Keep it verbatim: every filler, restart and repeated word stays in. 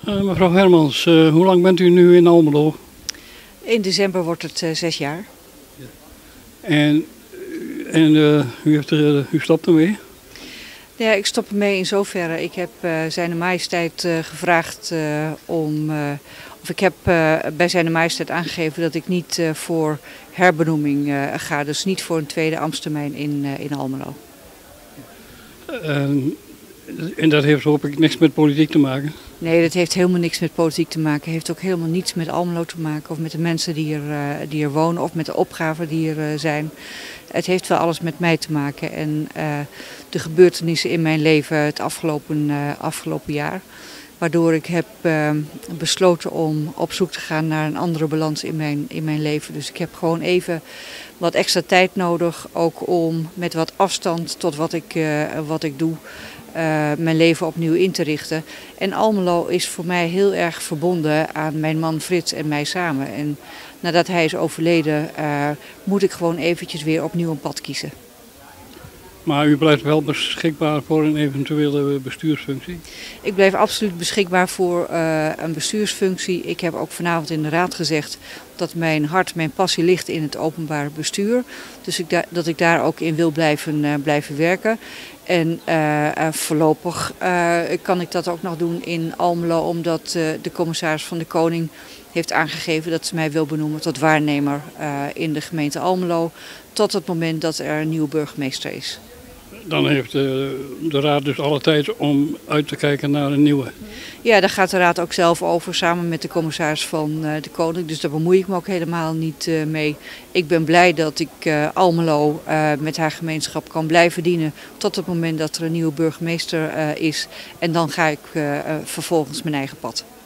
Uh, mevrouw Hermans, uh, hoe lang bent u nu in Almelo? In december wordt het uh, zes jaar. Ja. En, en uh, u, heeft er, uh, u stopt ermee? Ja, ik stop ermee in zoverre. Ik heb uh, Zijne Majesteit uh, gevraagd uh, om... Uh, of ik heb uh, bij Zijne Majesteit aangegeven dat ik niet uh, voor herbenoeming uh, ga. Dus niet voor een tweede ambtstermijn in, uh, in Almelo. Uh, en dat heeft hoop ik niks met politiek te maken? Nee, dat heeft helemaal niks met politiek te maken. Het heeft ook helemaal niets met Almelo te maken of met de mensen die er, uh, die er wonen of met de opgaven die er uh, zijn. Het heeft wel alles met mij te maken en uh, de gebeurtenissen in mijn leven het afgelopen, uh, afgelopen jaar. Waardoor ik heb uh, besloten om op zoek te gaan naar een andere balans in mijn, in mijn leven. Dus ik heb gewoon even wat extra tijd nodig, ook om met wat afstand tot wat ik, uh, wat ik doe, uh, mijn leven opnieuw in te richten. En Almelo is voor mij heel erg verbonden aan mijn man Frits en mij samen. En nadat hij is overleden, uh, moet ik gewoon eventjes weer opnieuw een pad kiezen. Maar u blijft wel beschikbaar voor een eventuele bestuursfunctie? Ik blijf absoluut beschikbaar voor uh, een bestuursfunctie. Ik heb ook vanavond in de raad gezegd dat mijn hart, mijn passie ligt in het openbaar bestuur. Dus ik da dat ik daar ook in wil blijven, uh, blijven werken. En uh, uh, voorlopig uh, kan ik dat ook nog doen in Almelo, omdat uh, de commissaris van de Koning heeft aangegeven dat ze mij wil benoemen tot waarnemer uh, in de gemeente Almelo. Tot het moment dat er een nieuwe burgemeester is. Dan heeft de, de raad dus alle tijd om uit te kijken naar een nieuwe. Ja, daar gaat de raad ook zelf over, samen met de commissaris van uh, de Koning. Dus daar bemoei ik me ook helemaal niet uh, mee. Ik ben blij dat ik uh, Almelo uh, met haar gemeenschap kan blijven dienen tot het moment dat er een nieuwe burgemeester uh, is. En dan ga ik uh, uh, vervolgens mijn eigen pad.